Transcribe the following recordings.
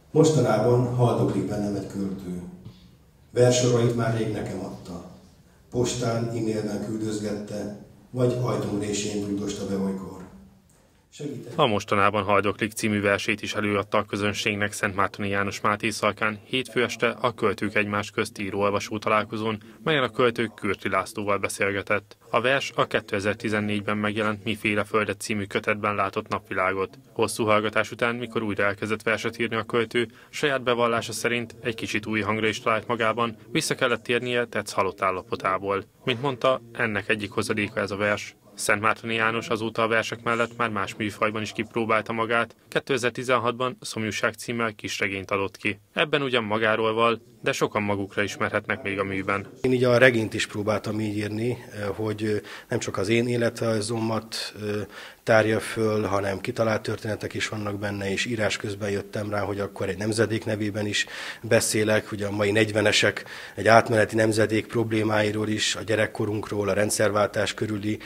Mostanában haldoklik bennem egy költő. Versorait már rég nekem adta. Postán, e-mailben küldözgette, vagy ajtónrésén rúdosta be olykor. A Mostanában haldoklik című versét is előadta a közönségnek Szentmártoni János Máté Szalkán hétfő este a Költők egymás közt író-olvasó találkozón, melyen a költő Kürti Lászlóval beszélgetett. A vers a 2014-ben megjelent Miféle földet című kötetben látott napvilágot. Hosszú hallgatás után, mikor újra elkezdett verset írni a költő, saját bevallása szerint egy kicsit új hangra is talált magában, vissza kellett térnie tetsz halott állapotából. Mint mondta, ennek egyik hozadéka ez a vers. Szentmártoni János azóta a versek mellett már más műfajban is kipróbálta magát, 2016-ban Szomjúság címmel kisregényt adott ki. Ebben ugyan magáról val, de sokan magukra ismerhetnek még a műben. Én így a regényt is próbáltam így írni, hogy nem csak az én életrajzomat tárja föl, hanem kitalált történetek is vannak benne, és írás közben jöttem rá, hogy akkor egy nemzedék nevében is beszélek, ugye a mai 40-esek egy átmeneti nemzedék problémáiról is, a gyerekkorunkról, a rendszerváltás körüli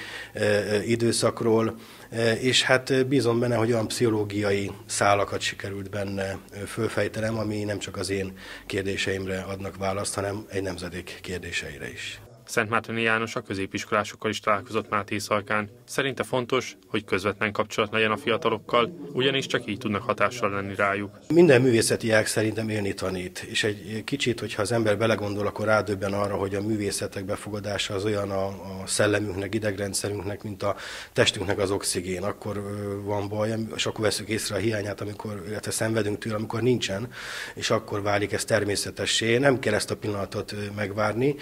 időszakról, és hát bízom benne, hogy olyan pszichológiai szálakat sikerült benne fölfejtenem, ami nem csak az én kérdéseimre adnak választ, hanem egy nemzedék kérdéseire is. Szentmártoni János a középiskolásokkal is találkozott Máté Szalkán. Szerinte fontos, hogy közvetlen kapcsolat legyen a fiatalokkal, ugyanis csak így tudnak hatással lenni rájuk. Minden művészeti ág szerintem élni tanít, és egy kicsit, hogyha az ember belegondol, akkor rádöbben arra, hogy a művészetek befogadása az olyan a szellemünknek, idegrendszerünknek, mint a testünknek az oxigén. Akkor van baj, és akkor veszük észre a hiányát, illetve szenvedünk tőle, amikor nincsen, és akkor válik ez természetessé. Nem kell ezt a pillanatot megvárni.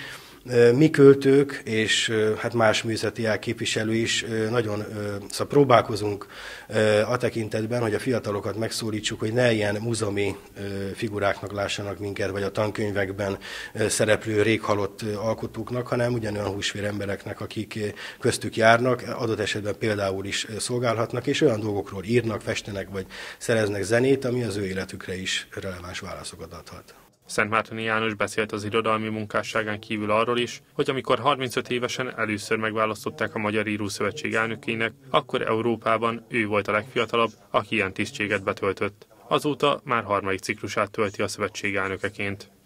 Mi költők és hát más művészeti ág képviselő is nagyon próbálkozunk a tekintetben, hogy a fiatalokat megszólítsuk, hogy ne ilyen múzeumi figuráknak lássanak minket, vagy a tankönyvekben szereplő réghalott alkotóknak, hanem ugyanolyan húsvér embereknek, akik köztük járnak, adott esetben például is szolgálhatnak, és olyan dolgokról írnak, festenek, vagy szereznek zenét, ami az ő életükre is releváns válaszokat adhat. Szentmártoni János beszélt az irodalmi munkásságán kívül arról is, hogy amikor 35 évesen először megválasztották a Magyar Írószövetség elnökének, akkor Európában ő volt a legfiatalabb, aki ilyen tisztséget betöltött. Azóta már harmadik ciklusát tölti a szövetség elnökeként.